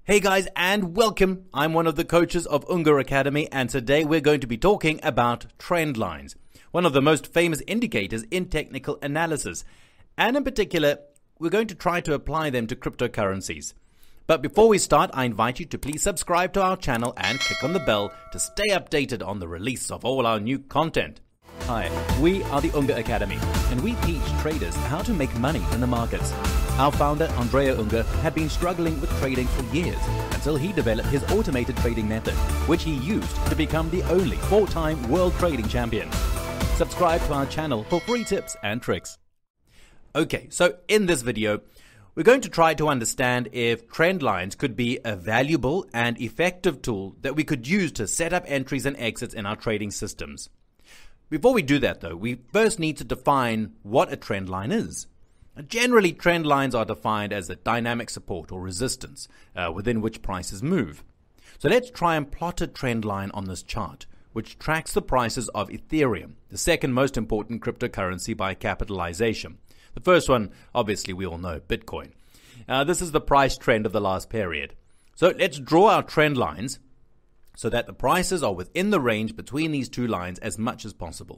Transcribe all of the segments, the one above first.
Hey guys, and welcome. I'm one of the coaches of Unger Academy, and today we're going to be talking about trend lines, one of the most famous indicators in technical analysis. And in particular, we're going to try to apply them to cryptocurrencies. But before we start, I invite you to please subscribe to our channel and click on the bell to stay updated on the release of all our new content. Hi, we are the Unger Academy, and we teach traders how to make money in the markets. Our founder, Andrea Unger, had been struggling with trading for years until he developed his automated trading method, which he used to become the only 4-time world trading champion. Subscribe to our channel for free tips and tricks. Okay, so in this video, we're going to try to understand if trend lines could be a valuable and effective tool that we could use to set up entries and exits in our trading systems. Before we do that though, we first need to define what a trend line is. Generally, trend lines are defined as a dynamic support or resistance within which prices move. So let's try and plot a trend line on this chart, which tracks the prices of Ethereum, the second most important cryptocurrency by capitalization. The first one, obviously, we all know, Bitcoin. This is the price trend of the last period. So let's draw our trend lines so that the prices are within the range between these two lines as much as possible.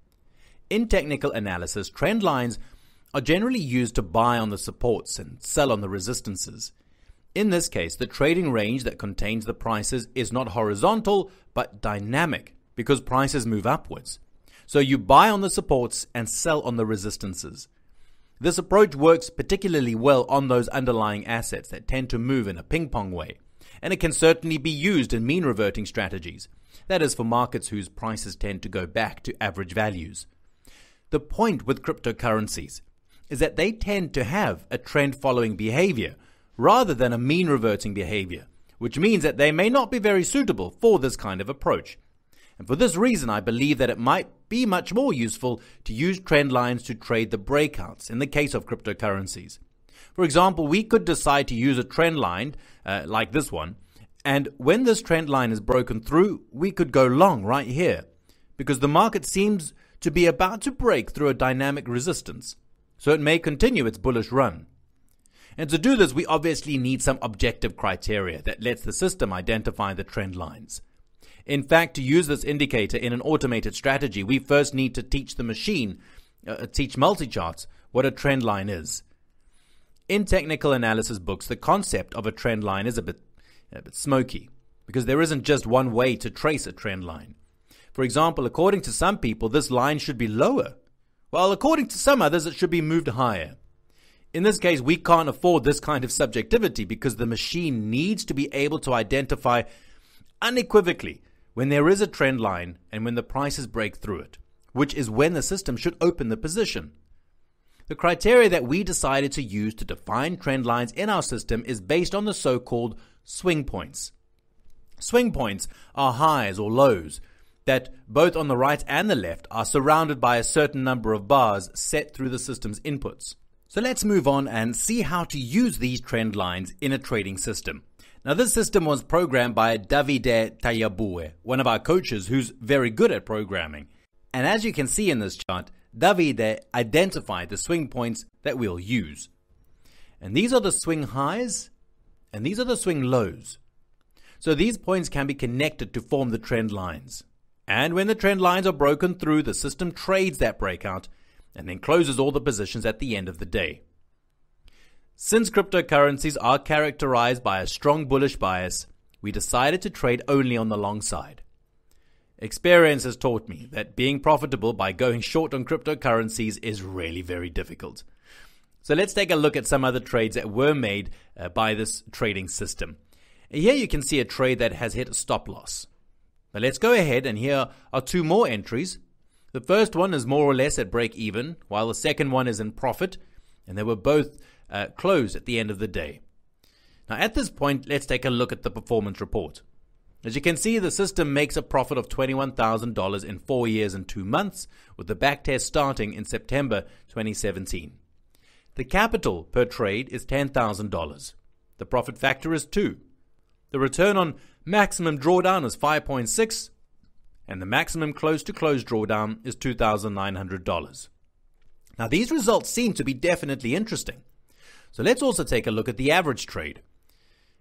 In technical analysis, trend lines are generally used to buy on the supports and sell on the resistances. In this case, the trading range that contains the prices is not horizontal, but dynamic, because prices move upwards. So you buy on the supports and sell on the resistances. This approach works particularly well on those underlying assets that tend to move in a ping-pong way, and it can certainly be used in mean reverting strategies. That is for markets whose prices tend to go back to average values. The point with cryptocurrencies is that they tend to have a trend-following behavior rather than a mean reverting behavior, which means that they may not be very suitable for this kind of approach. And for this reason, I believe that it might be much more useful to use trend lines to trade the breakouts in the case of cryptocurrencies. For example, we could decide to use a trend line like this one, and when this trend line is broken through, we could go long right here, because the market seems to be about to break through a dynamic resistance, so it may continue its bullish run. And to do this, we obviously need some objective criteria that lets the system identify the trend lines. In fact, to use this indicator in an automated strategy, we first need to teach the machine, teach multicharts, what a trend line is. In technical analysis books, the concept of a trend line is a bit smoky, because there isn't just one way to trace a trend line. For example, according to some people, this line should be lower, while according to some others, it should be moved higher. In this case, we can't afford this kind of subjectivity because the machine needs to be able to identify unequivocally when there is a trend line and when the prices break through it, which is when the system should open the position. The criteria that we decided to use to define trend lines in our system is based on the so-called swing points. Swing points are highs or lows that both on the right and the left are surrounded by a certain number of bars set through the system's inputs. So let's move on and see how to use these trend lines in a trading system. Now, this system was programmed by Davide Tagliabue, one of our coaches who's very good at programming. And as you can see in this chart, Davide identified the swing points that we'll use. And these are the swing highs, and these are the swing lows. So these points can be connected to form the trend lines. And when the trend lines are broken through, the system trades that breakout and then closes all the positions at the end of the day. Since cryptocurrencies are characterized by a strong bullish bias, we decided to trade only on the long side. Experience has taught me that being profitable by going short on cryptocurrencies is really very difficult. So let's take a look at some other trades that were made by this trading system. Here you can see a trade that has hit a stop loss. Now let's go ahead, and here are two more entries. The first one is more or less at break even, while the second one is in profit, and they were both closed at the end of the day. Now at this point, let's take a look at the performance report. As you can see, the system makes a profit of $21,000 in 4 years and 2 months, with the backtest starting in September 2017. The capital per trade is $10,000. The profit factor is 2. The return on maximum drawdown is 5.6, and the maximum close-to-close drawdown is $2,900. Now, these results seem to be definitely interesting. So let's also take a look at the average trade.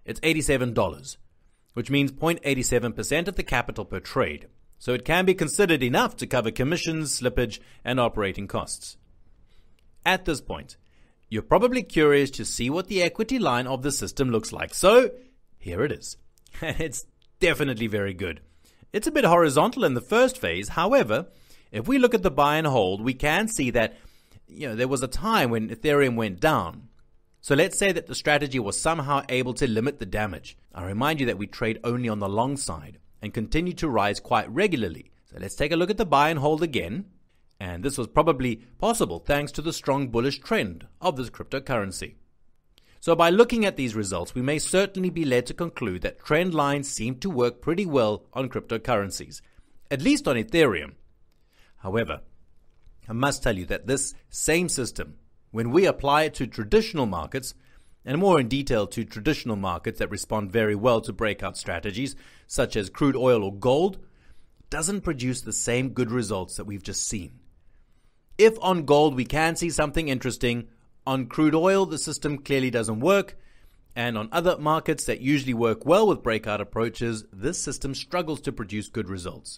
it's $87, which means 0.87% of the capital per trade. So it can be considered enough to cover commissions, slippage, and operating costs. At this point, you're probably curious to see what the equity line of the system looks like. So here it is. It's definitely very good. It's a bit horizontal in the first phase. However, if we look at the buy and hold, we can see that there was a time when Ethereum went down. So let's say that the strategy was somehow able to limit the damage. I remind you that we trade only on the long side and continue to rise quite regularly. So let's take a look at the buy and hold again. And this was probably possible thanks to the strong bullish trend of this cryptocurrency. So by looking at these results, we may certainly be led to conclude that trend lines seem to work pretty well on cryptocurrencies, at least on Ethereum. However, I must tell you that this same system, when we apply it to traditional markets, and more in detail to traditional markets that respond very well to breakout strategies, such as crude oil or gold, doesn't produce the same good results that we've just seen. If on gold we can see something interesting, on crude oil the system clearly doesn't work, and on other markets that usually work well with breakout approaches, this system struggles to produce good results.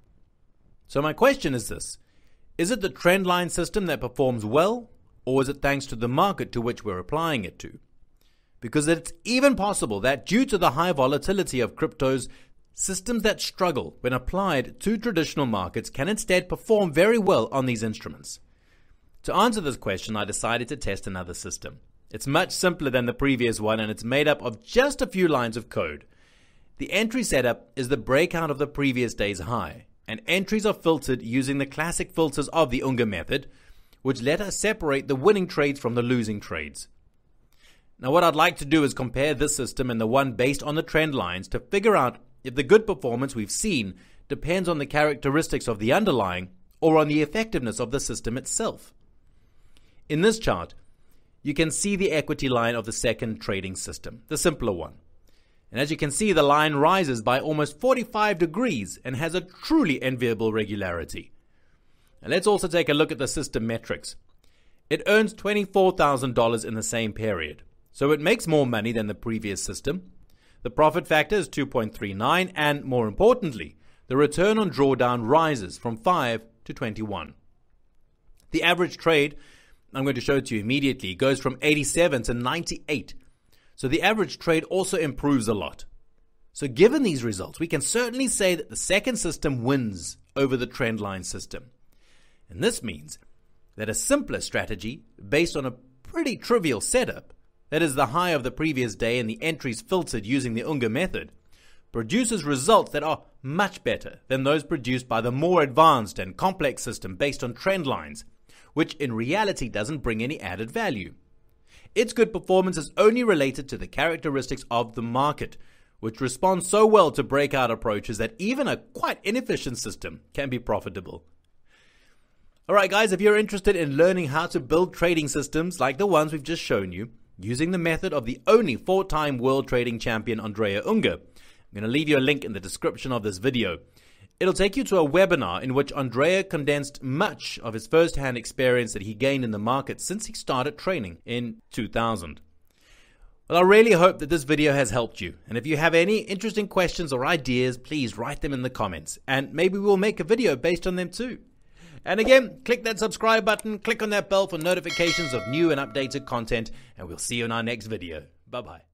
So my question is this: is it the trend line system that performs well, or is it thanks to the market to which we're applying it to? Because it's even possible that due to the high volatility of cryptos, systems that struggle when applied to traditional markets can instead perform very well on these instruments. To answer this question, I decided to test another system. It's much simpler than the previous one, and it's made up of just a few lines of code. The entry setup is the breakout of the previous day's high, and entries are filtered using the classic filters of the Unger method, which let us separate the winning trades from the losing trades. Now what I'd like to do is compare this system and the one based on the trend lines to figure out if the good performance we've seen depends on the characteristics of the underlying or on the effectiveness of the system itself. In this chart, you can see the equity line of the second trading system, the simpler one. And as you can see, the line rises by almost 45 degrees and has a truly enviable regularity. Now let's also take a look at the system metrics. It earns $24,000 in the same period, so it makes more money than the previous system. The profit factor is 2.39, and more importantly, the return on drawdown rises from 5 to 21. The average trade, I'm going to show it to you immediately, goes from 87 to 98. So the average trade also improves a lot. So given these results, we can certainly say that the second system wins over the trendline system. And this means that a simpler strategy based on a pretty trivial setup, that is the high of the previous day and the entries filtered using the Unger method, produces results that are much better than those produced by the more advanced and complex system based on trend lines, which in reality doesn't bring any added value. Its good performance is only related to the characteristics of the market, which responds so well to breakout approaches that even a quite inefficient system can be profitable. Alright guys, if you're interested in learning how to build trading systems like the ones we've just shown you, using the method of the only 4-time world trading champion Andrea Unger, I'm going to leave you a link in the description of this video. It'll take you to a webinar in which Andrea condensed much of his first-hand experience that he gained in the market since he started training in 2000. Well, I really hope that this video has helped you, and if you have any interesting questions or ideas, please write them in the comments, and maybe we'll make a video based on them too. And again, click that subscribe button, click on that bell for notifications of new and updated content, and we'll see you in our next video. Bye-bye.